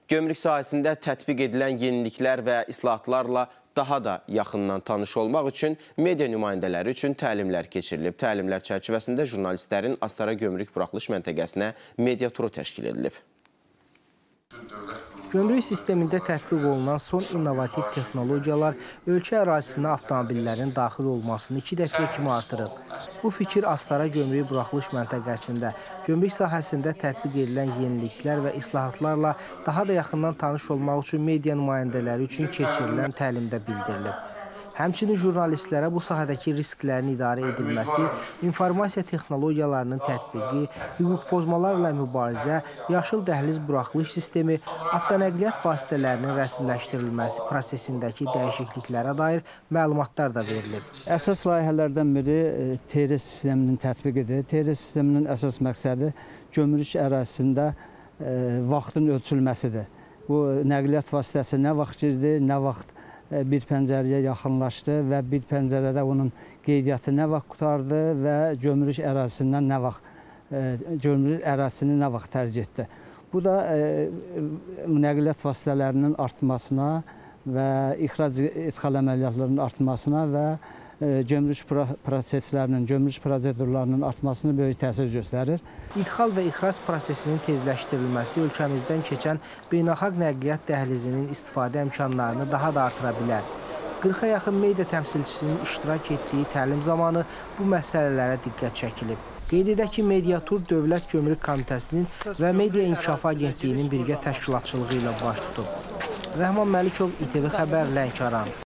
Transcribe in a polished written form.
Gömrük sahəsində tətbiq edilən yeniliklər və islahatlarla daha da yaxından tanış olmaq üçün media nümayəndələri üçün təlimlər keçirilib. Təlimlər çərçivəsində jurnalistlərin Astara Gömrük Buraxılış Məntəqəsinə media turu təşkil edilib. Gömrük sistemində tətbiq olunan son innovativ texnologiyalar ölkə ərazisinə avtomobillərin daxil olmasını 2 dəfə kimi artırıb. Bu fikir Astara Gömrük Buraxılış Məntəqəsində gömrük sahəsində tətbiq edilən yeniliklər və islahatlarla daha da yaxından tanış olmaq üçün media nümayəndələri üçün keçirilən təlimdə bildirilib. Həmçinin jurnalistlərə bu sahədəki risklərin idarə edilməsi, informasiya texnologiyalarının tətbiqi, hüquq pozmalarla mübarizə, yaşıl dəhliz buraxılış sistemi, avtonəqliyyat vasitələrinin rəsmiləşdirilməsi prosesindəki dəyişikliklərə dair məlumatlar da verilib. Əsas layihələrdən biri TRS sisteminin tətbiqidir. TRS sisteminin əsas məqsədi gömrük ərazisində vaxtın ölçülməsidir. Bu nəqliyyat vasitəsi nə vaxt girdi, nə vaxt bir pəncərəyə yaxınlaşdı və bir pəncərədə onun qeydiyyatı nə vaxt qutardı və gömrük ərazisini nə vaxt tərk etdi. Bu da nəqliyyat vasitələrinin artmasına və ixal əməliyyatlarının artmasına və gömrük proseslərinin, gömrük prosedurlarının artmasına böyük təsir göstərir. İdxal və ixrac prosesinin tezləşdirilməsi ölkəmizdən keçən beynəlxalq nəqliyyat dəhlizinin istifadə imkanlarını daha da artıra bilər. 40-a yaxın media təmsilçisinin iştirak etdiyi təlim zamanı bu məsələlərə diqqət çəkilib. Qeyd edək ki, Mediatur Dövlət Gömrük Komitəsinin və Media İnkişafı Agentliyinin birgə təşkilatçılığı ilə baş tutub. Rəhman Məlikov, İTV Xəbər, Lənkəran.